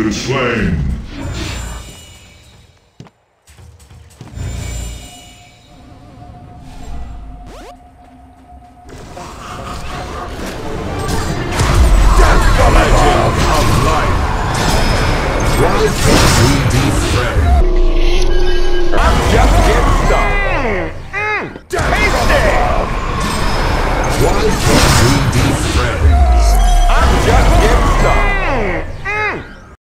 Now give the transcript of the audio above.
been slain. Why can't we be friends? I'm just getting